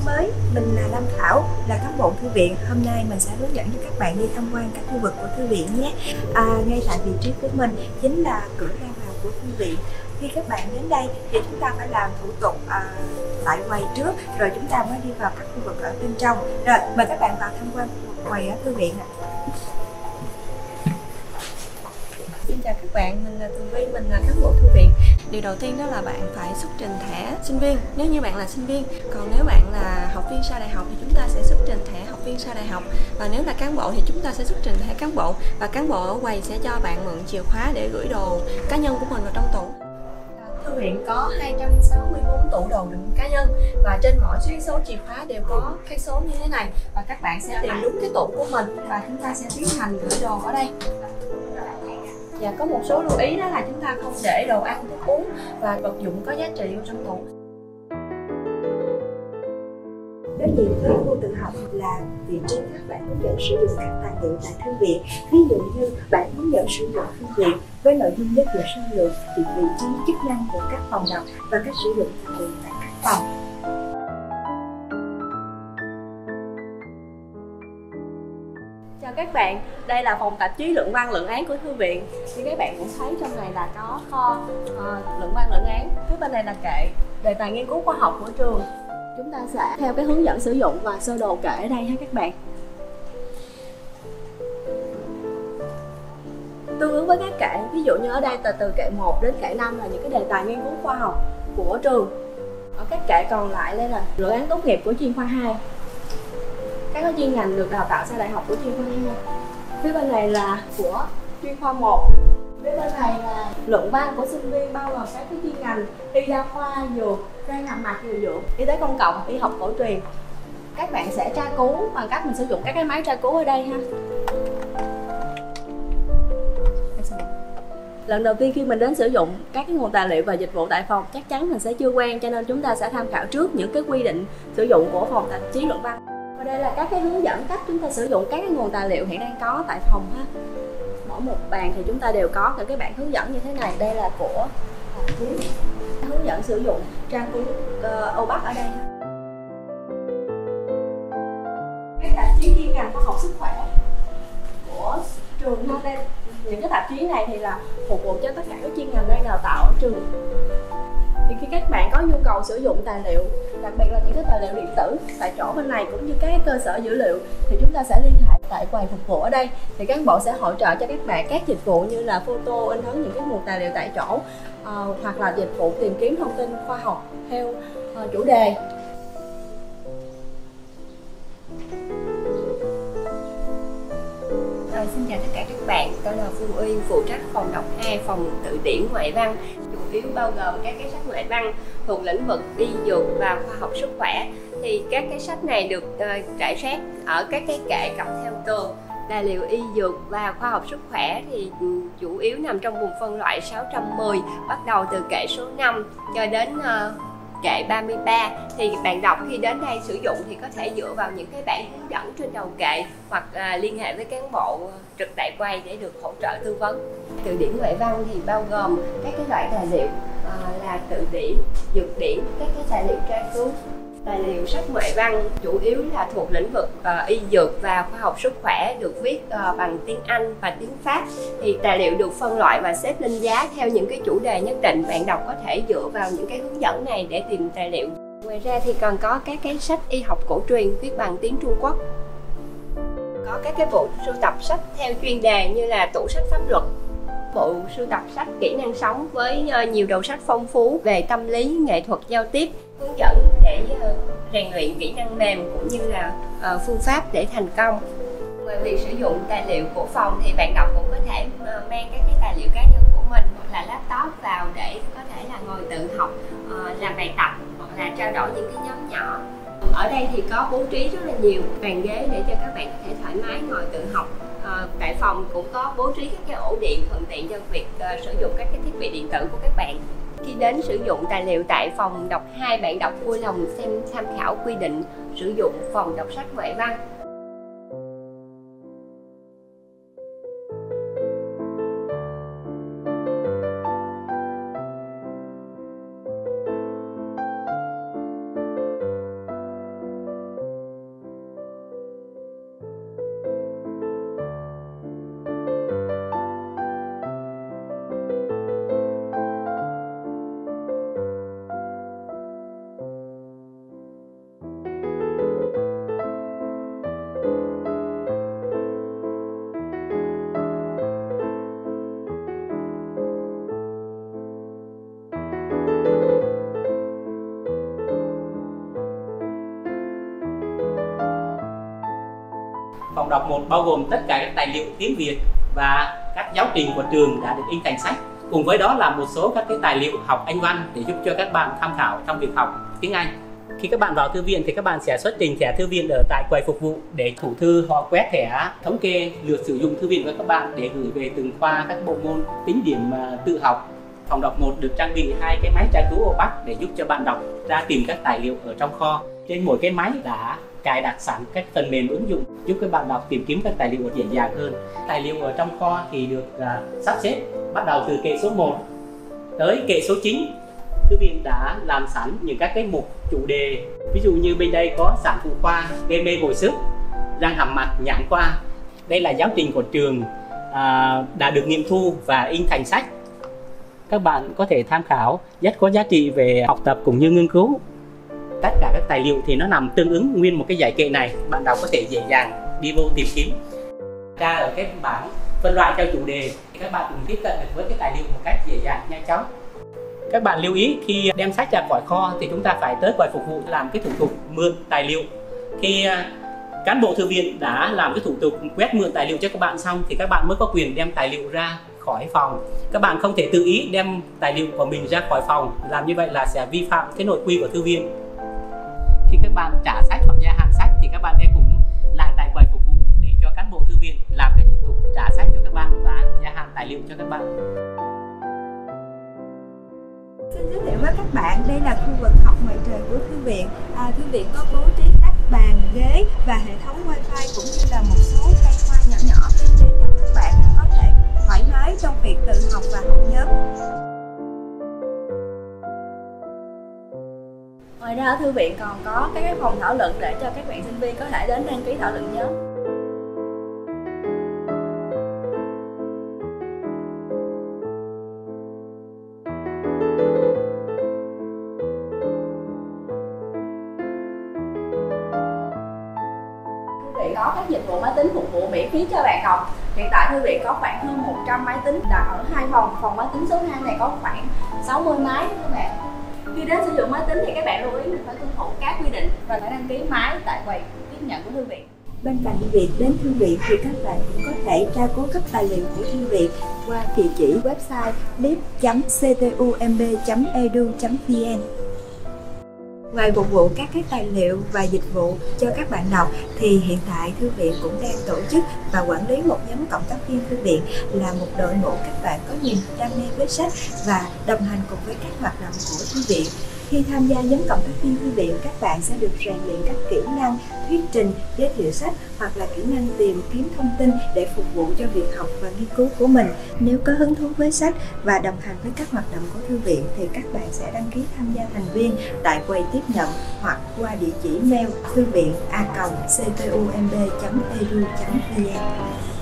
mới, mình là Lam Thảo, là cán bộ thư viện. Hôm nay mình sẽ hướng dẫn cho các bạn đi tham quan các khu vực của thư viện nhé. Ngay tại vị trí của mình chính là cửa ra vào của thư viện. Khi các bạn đến đây thì chúng ta phải làm thủ tục tại quầy trước, rồi chúng ta mới đi vào các khu vực ở bên trong. Rồi, mời các bạn vào tham quan quầy ở thư viện ạ. Xin chào các bạn, mình là Tường Vi, mình là cán bộ thư viện. Điều đầu tiên đó là bạn phải xuất trình thẻ sinh viên nếu như bạn là sinh viên. Còn nếu bạn là học viên sau đại học thì chúng ta sẽ xuất trình thẻ học viên sau đại học. Và nếu là cán bộ thì chúng ta sẽ xuất trình thẻ cán bộ. Và cán bộ ở quầy sẽ cho bạn mượn chìa khóa để gửi đồ cá nhân của mình vào trong tủ. Thư viện có 264 tủ đồ đựng cá nhân và trên mỗi số chìa khóa đều có cái số như thế này, và các bạn sẽ tìm đúng cái tủ của mình và chúng ta sẽ tiến hành gửi đồ ở đây. Và có một số lưu ý đó là chúng ta không để đồ ăn, thức uống và vật dụng có giá trị vào trong tủ. Đối diện với khu tự học là vị trí các bạn hướng dẫn sử dụng các tài liệu tại thư viện. Ví dụ như bạn hướng dẫn sử dụng thư viện với nội dung giới thiệu sơ lược, vị trí, chức năng của các phòng đọc và cách sử dụng tài liệu tại các phòng. Chào các bạn, đây là phòng tạp chí luận văn luận án của thư viện. Như các bạn cũng thấy trong này là có kho luận văn luận án. Phía bên này là kệ đề tài nghiên cứu khoa học của trường. Chúng ta sẽ theo cái hướng dẫn sử dụng và sơ đồ kệ ở đây ha các bạn. Tương ứng với các kệ, ví dụ như ở đây từ kệ 1 đến kệ 5 là những cái đề tài nghiên cứu khoa học của trường. Ở các kệ còn lại đây là luận án tốt nghiệp của chuyên khoa 2. Các chuyên ngành được đào tạo sau đại học của chuyên khoa 2. Phía bên này là của chuyên khoa 1. Phía bên này là luận văn của sinh viên bao gồm các cái chuyên ngành y đa khoa, dược, răng hàm mặt, điều dưỡng, y tế công cộng, y học cổ truyền. Các bạn sẽ tra cứu bằng cách mình sử dụng các cái máy tra cứu ở đây ha. Lần đầu tiên khi mình đến sử dụng các cái nguồn tài liệu và dịch vụ tại phòng, chắc chắn mình sẽ chưa quen, cho nên chúng ta sẽ tham khảo trước những cái quy định sử dụng của phòng tạp chí luận văn. Và đây là các cái hướng dẫn cách chúng ta sử dụng các cái nguồn tài liệu hiện đang có tại phòng ha. Mỗi một bàn thì chúng ta đều có những cái bảng hướng dẫn như thế này. Đây là của tạp chí, hướng dẫn sử dụng tra cứu ô bắc ở đây ha. Các tạp chí chuyên ngành khoa học sức khỏe của trường ha. Đây, những cái tạp chí này thì là phục vụ cho tất cả các chuyên ngành đang đào tạo ở trường. Thì khi các bạn có nhu cầu sử dụng tài liệu, đặc biệt là những cái tài liệu điện tử tại chỗ bên này cũng như các cơ sở dữ liệu, thì chúng ta sẽ liên hệ tại quầy phục vụ ở đây. Thì cán bộ sẽ hỗ trợ cho các bạn các dịch vụ như là photo, in ấn những cái nguồn tài liệu tại chỗ, hoặc là dịch vụ tìm kiếm thông tin khoa học theo chủ đề. Xin chào tất cả các bạn, tôi là Phương Uyên, phụ trách phòng đọc 2, phòng từ điển ngoại văn. Chủ yếu bao gồm các cái sách ngoại văn thuộc lĩnh vực y dược và khoa học sức khỏe. Thì các cái sách này được trải rác ở các cái kệ cặp theo tường. Tài liệu y dược và khoa học sức khỏe thì chủ yếu nằm trong vùng phân loại 610, bắt đầu từ kệ số 5 cho đến kệ 33. Thì bạn đọc khi đến đây sử dụng thì có thể dựa vào những cái bảng hướng dẫn trên đầu kệ, hoặc liên hệ với cán bộ trực tại quầy để được hỗ trợ tư vấn. Từ điển ngoại văn thì bao gồm các cái loại tài liệu là từ điển, dược điển, các cái tài liệu tra cứu. Tài liệu sách ngoại văn chủ yếu là thuộc lĩnh vực y dược và khoa học sức khỏe, được viết bằng tiếng Anh và tiếng Pháp. Thì tài liệu được phân loại và xếp lên giá theo những cái chủ đề nhất định. Bạn đọc có thể dựa vào những cái hướng dẫn này để tìm tài liệu. Ngoài ra thì còn có các cái sách y học cổ truyền viết bằng tiếng Trung Quốc. Có các cái bộ sưu tập sách theo chuyên đề như là tủ sách pháp luật, bộ sưu tập sách kỹ năng sống với nhiều đầu sách phong phú về tâm lý, nghệ thuật giao tiếp, hướng dẫn để rèn luyện kỹ năng mềm cũng như là phương pháp để thành công. Ngoài việc sử dụng tài liệu của phòng thì bạn đọc cũng có thể mang các cái tài liệu cá nhân của mình hoặc là laptop vào để có thể là ngồi tự học, làm bài tập hoặc là trao đổi những cái nhóm nhỏ. Ở đây thì có bố trí rất là nhiều bàn ghế để cho các bạn có thể thoải mái ngồi tự học. Tại phòng cũng có bố trí các cái ổ điện thuận tiện cho việc sử dụng các cái thiết bị điện tử của các bạn. Khi đến sử dụng tài liệu tại phòng đọc 2, bạn đọc vui lòng xem tham khảo quy định sử dụng phòng đọc sách ngoại văn. Phòng đọc 1 bao gồm tất cả các tài liệu tiếng Việt và các giáo trình của trường đã được in thành sách. Cùng với đó là một số các cái tài liệu học Anh văn để giúp cho các bạn tham khảo trong việc học tiếng Anh. Khi các bạn vào thư viện thì các bạn sẽ xuất trình thẻ thư viện ở tại quầy phục vụ để thủ thư họ quét thẻ thống kê lượt sử dụng thư viện của các bạn để gửi về từng khoa các bộ môn tính điểm tự học. Phòng đọc 1 được trang bị 2 cái máy tra cứu ô bác để giúp cho bạn đọc ra tìm các tài liệu ở trong kho. Trên mỗi cái máy đã cài đặt sẵn các phần mềm ứng dụng giúp các bạn đọc tìm kiếm các tài liệu dễ dàng hơn. Tài liệu ở trong kho thì được sắp xếp bắt đầu từ kệ số 1 tới kệ số 9. Thư viện đã làm sẵn những các cái mục chủ đề, ví dụ như bên đây có sản phụ khoa, gây mê hồi sức, răng hàm mặt, nhãn khoa. Đây là giáo trình của trường đã được nghiệm thu và in thành sách. Các bạn có thể tham khảo, rất có giá trị về học tập cũng như nghiên cứu. Tất cả các tài liệu thì nó nằm tương ứng nguyên một cái dãy kệ này, bạn đọc có thể dễ dàng đi vô tìm kiếm. Ra ở cái bảng phân loại theo chủ đề thì các bạn cũng tiếp cận được với cái tài liệu một cách dễ dàng, nhanh chóng. Các bạn lưu ý khi đem sách ra khỏi kho thì chúng ta phải tới quầy phục vụ làm cái thủ tục mượn tài liệu. Khi cán bộ thư viện đã làm cái thủ tục quét mượn tài liệu cho các bạn xong thì các bạn mới có quyền đem tài liệu ra khỏi phòng. Các bạn không thể tự ý đem tài liệu của mình ra khỏi phòng, làm như vậy là sẽ vi phạm cái nội quy của thư viện. Khi các bạn trả sách hoặc gia hạn sách thì các bạn đem cùng lại tại quầy phục vụ để cho cán bộ thư viện làm cái thủ tục trả sách cho các bạn và gia hạn tài liệu cho các bạn. Xin giới thiệu với các bạn, đây là khu vực học ngoài trời của thư viện. Thư viện có bố trí các bàn, ghế và hệ thống wifi cũng như là một số cây hoa nhỏ nhỏ để cho các bạn có thể thoải mái trong việc tự học và học nhóm. Ngoài ra ở thư viện còn có các cái phòng thảo luận để cho các bạn sinh viên có thể đến đăng ký thảo luận nhóm. Thư viện có các dịch vụ máy tính phục vụ miễn phí cho bạn học. Hiện tại thư viện có khoảng hơn 100 máy tính đặt ở 2 phòng. Phòng máy tính số 2 này có khoảng 60 máy các bạn. Khi đến sử dụng máy tính thì các bạn lưu ý mình phải tuân thủ các quy định và phải đăng ký máy tại quầy tiếp nhận của thư viện. Bên cạnh việc đến thư viện thì các bạn cũng có thể tra cứu các tài liệu của thư viện qua địa chỉ website lib.ctumb.edu.vn. Ngoài phục vụ các cái tài liệu và dịch vụ cho các bạn đọc thì hiện tại thư viện cũng đang tổ chức và quản lý một nhóm cộng tác viên thư viện là một đội ngũ các bạn có niềm đam mê với sách và đồng hành cùng với các hoạt động của thư viện. Khi tham gia nhóm cộng tác viên thư viện, các bạn sẽ được rèn luyện các kỹ năng thuyết trình, giới thiệu sách hoặc là kỹ năng tìm kiếm thông tin để phục vụ cho việc học và nghiên cứu của mình. Nếu có hứng thú với sách và đồng hành với các hoạt động của thư viện thì các bạn sẽ đăng ký tham gia thành viên tại quầy tiếp nhận hoặc qua địa chỉ mail thư viện@ctumb.edu.vn.